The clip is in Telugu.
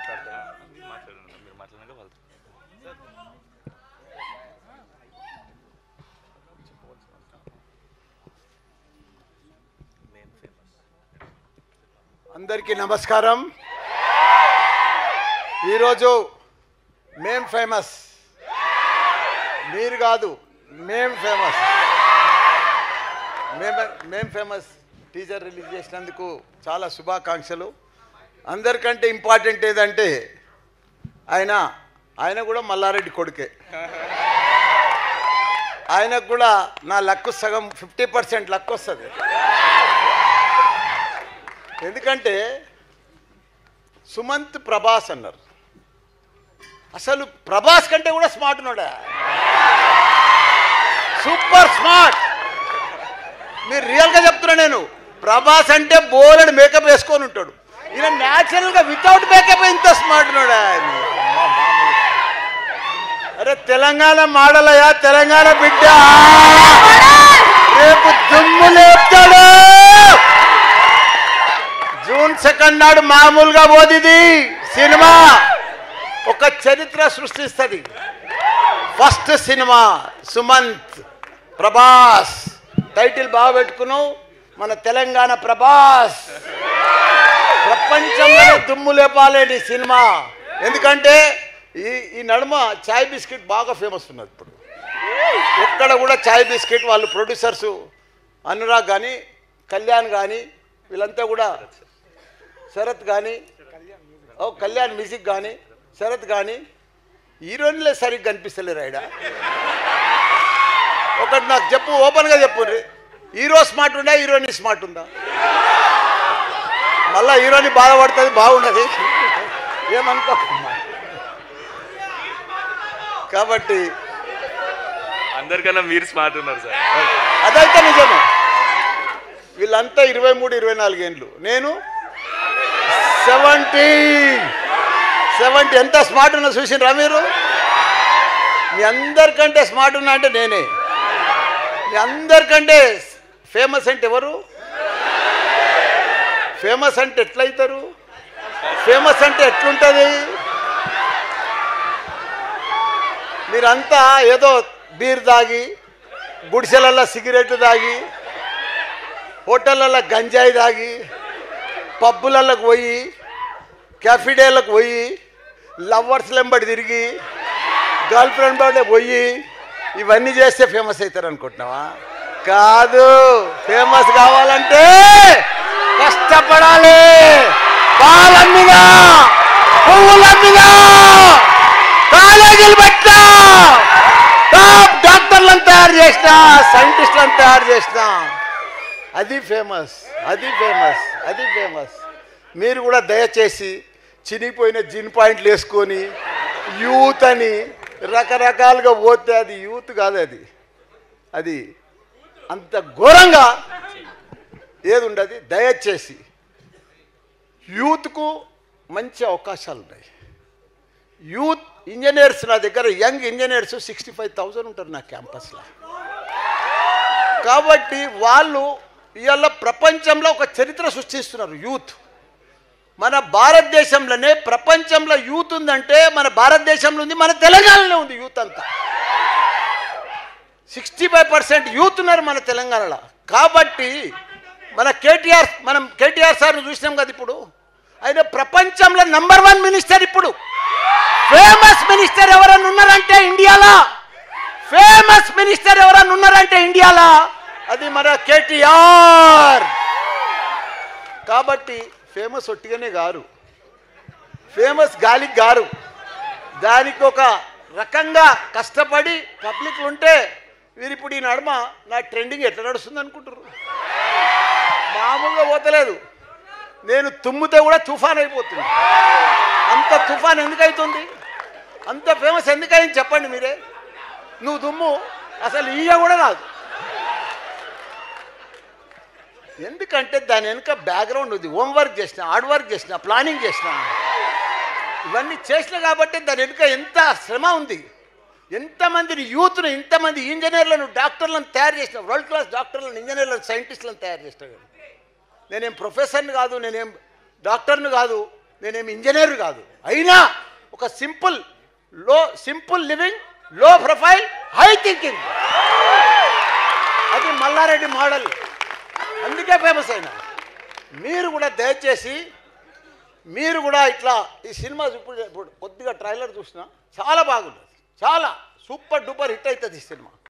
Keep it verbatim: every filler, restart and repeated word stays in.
మాట్లాడతారా మాట్లాడండి మీరు మాట్లాడినాక వాళ్ళు అందరికీ నమస్కారం. ఈరోజు మేం ఫేమస్, మీరు కాదు, మేం ఫేమస్. మేం మేం ఫేమస్ టీజర్ రిలీజ్ చేసినందుకు చాలా శుభాకాంక్షలు. అందరికంటే ఇంపార్టెంట్ ఏదంటే ఆయన ఆయన కూడా మల్లారెడ్డి కొడుకే. ఆయనకు కూడా నా లక్కు సగం ఫిఫ్టీ పర్సెంట్ లక్ వస్తుంది. ఎందుకంటే సుమంత్ ప్రభాస్ అన్నారు. అసలు ప్రభాస్ కంటే కూడా స్మార్ట్ ఉన్నాడా, సూపర్ స్మార్ట్. మీరు రియల్గా చెప్తున్నా, నేను ప్రభాస్ అంటే బోలెడు మేకప్ వేసుకొని ఉంటాడు. ఈయన న్యాచురల్గా వితౌట్ మేకప్ ఇంత స్మార్ట్ ఉన్నాడా. అరే తెలంగాణ మాడలయా, తెలంగాణ బిడ్డ రేపు దుమ్ము లేపుతాడు. జూన్ సెకండ్ నాడు మామూలుగా పోదిది సినిమా, ఒక చరిత్ర సృష్టిస్తుంది. First cinema Sumanth Prabhas, title బాగా పెట్టుకున్నావు, మన తెలంగాణ ప్రభాస్. ప్రపంచంలో దుమ్ము లేపాలేని సినిమా. ఎందుకంటే ఈ ఈ నడుమ చాయ్ బిస్కెట్ బాగా ఫేమస్ ఉన్నది ఇప్పుడు. ఎక్కడ కూడా చాయ్ బిస్కెట్ వాళ్ళు ప్రొడ్యూసర్సు అనురాగ్ కానీ, కళ్యాణ్ కానీ, వీళ్ళంతా కూడా, శరత్ కానీ, ఓ కళ్యాణ్ మ్యూజిక్ కానీ, శరత్ కానీ, హీరోయిన్లే సరిగ్గా కనిపిస్తలేరు. ఆయన ఒకటి నాకు చెప్పు, ఓపెన్గా చెప్పు, హీరో స్మార్ట్ ఉందా, హీరోయిన్ స్మార్ట్ ఉందా? మళ్ళా హీరోయిన్ బాధపడుతుంది, బాగున్నది, ఏమనుకో. కాబట్టి అందరికన్నా మీరు స్మార్ట్ ఉన్నారు సార్. అదైతే నిజమే. వీళ్ళంతా ఇరవై మూడు ఇరవై నాలుగు ఏళ్ళు, నేను సెవెంటీ సెవెంటీ ఎంత స్మార్ట్ ఉన్నా చూసినరా మీరు? మీ అందరికంటే స్మార్ట్ ఉన్నా అంటే నేనే. మీ అందరికంటే ఫేమస్ అంటే ఎవరు? ఫేమస్ అంటే ఎట్లయితారు? ఫేమస్ అంటే ఎట్లుంటుంది? మీరంతా ఏదో బీర్ తాగి, గుడిసెలల్లో సిగరెట్ తాగి, హోటళ్ళల్లో గంజాయి తాగి, పబ్బులకు పోయి, క్యాఫిడేలకు పోయి, లవర్స్ వెంబడి తిరిగి, గర్ల్ ఫ్రెండ్ బర్త్డే పోయి, ఇవన్నీ చేస్తే ఫేమస్ అవుతారు అనుకుంటున్నావా? కాదు. ఫేమస్ కావాలంటే కష్టపడాలి. పాలమ్మినా, పువ్వులమ్మినా, కాలేజీలు పెట్టా, టాప్ డాక్టర్లను తయారు చేసినా, సైంటిస్టులను తయారు చేసినా, అది ఫేమస్, అది ఫేమస్, అది ఫేమస్. మీరు కూడా దయచేసి చినిగిపోయిన జిన్ పాయింట్లు వేసుకొని యూత్ అని రకరకాలుగా పోతే అది యూత్ కాదు. అది అది అంత ఘోరంగా ఏది ఉండదు. దయచేసి యూత్కు మంచి అవకాశాలు ఉన్నాయి. యూత్ ఇంజనీర్స్ నా దగ్గర, young engineers sixty five thousand ఉంటారు నా క్యాంపస్లో. కాబట్టి వాళ్ళు ఇవాళ ప్రపంచంలో ఒక చరిత్ర సృష్టిస్తున్నారు. యూత్ మన భారతదేశంలోనే, ప్రపంచంలో యూత్ ఉందంటే మన భారతదేశంలో ఉంది, మన తెలంగాణలో ఉంది యూత్ అంతా. సిక్స్టీ ఫైవ్ పర్సెంట్ యూత్ ఉన్నారు మన తెలంగాణలో. కాబట్టి మన కేటీఆర్, మనం కేటీఆర్ సార్ని చూసినాం కదా, ఇప్పుడు ఆయన ప్రపంచంలో నంబర్ వన్ మినిస్టర్. ఇప్పుడు ఫేమస్ మినిస్టర్ ఎవరన్నా ఉన్నారంటే ఇండియాలో, ఫేమస్ మినిస్టర్ ఎవరన్నా ఉన్నారంటే ఇండియాలో అది మన కేటీఆర్. కాబట్టి ఫేమస్ ఒట్టిగానే గారు, ఫేమస్ గాలికి గారు. దానికి ఒక రకంగా కష్టపడి పబ్లిక్ ఉంటే వీరు ఇప్పుడు ఈ నడుమ నా ట్రెండింగ్ ఎట్లా నడుస్తుంది అనుకుంటారు? మామూలుగా పోతలేదు. నేను తుమ్మితే కూడా తుఫాన్ అయిపోతుంది. అంత తుఫాన్ ఎందుకు అవుతుంది? అంత ఫేమస్ ఎందుకు అయింది చెప్పండి మీరే. నువ్వు తుమ్ము అసలు ఈయ కూడా కాదు. ఎందుకంటే దాని వెనుక బ్యాక్గ్రౌండ్ ఉంది. హోంవర్క్ చేసిన, హార్డ్ వర్క్ చేసిన, ప్లానింగ్ చేసిన, ఇవన్నీ చేసిన కాబట్టి దాని వెనుక ఎంత శ్రమ ఉంది. ఎంతమందిని యూత్ను, ఇంతమంది ఇంజనీర్లను, డాక్టర్లను తయారు చేసిన, వరల్డ్ క్లాస్ డాక్టర్లను, ఇంజనీర్లను, సైంటిస్టులను తయారు చేసిన. నేనేం ప్రొఫెసర్ని కాదు, నేనేం డాక్టర్ని కాదు, నేనేమి ఇంజనీర్ కాదు, అయినా ఒక simple low simple living, low profile, high thinking, అది మల్లారెడ్డి మోడల్. అందుకే ఫేమస్ అయినా. మీరు కూడా దయచేసి మీరు కూడా ఇట్లా ఈ సినిమా ఇప్పుడు ఇప్పుడు కొద్దిగా ట్రైలర్ చూసినా చాలా బాగుంది, చాలా సూపర్ డూపర్ హిట్ అవుతుంది ఈ సినిమా.